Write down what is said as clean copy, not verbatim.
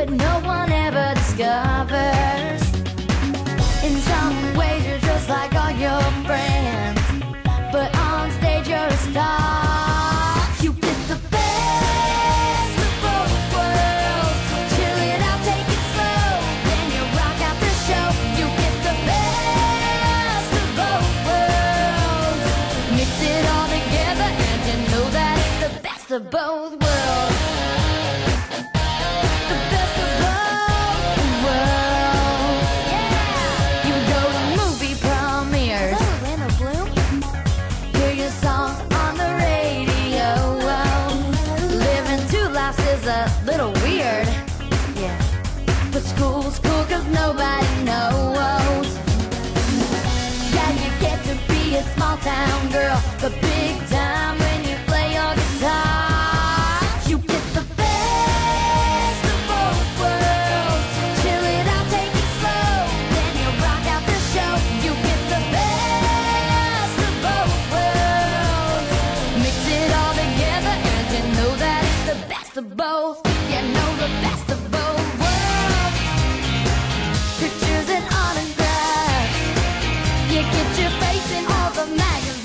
but no one ever discovers. In some ways you're just like all your friends, but on stage you're a star. You get the best of both worlds. Chill it out, take it slow, then you rock out the show. You get the best of both worlds. Mix it all together and you know that it's the best of both worlds. The best of both worlds. Yeah! You go to movie premieres. Is that Orlando Bloom? Hear your songs on the radio. Living two lives is a little weird. Yeah. But school's cool cause nobody knows. Yeah, you get to be a small town girl, but big time when you play your guitar. You get the best of both worlds. Chill it out, take it slow, then you rock out the show. You get the best of both worlds. Mix it all together and you know that it's the best of both. You know the best of both worlds. Pictures and autographs. You get your face in all the magazines.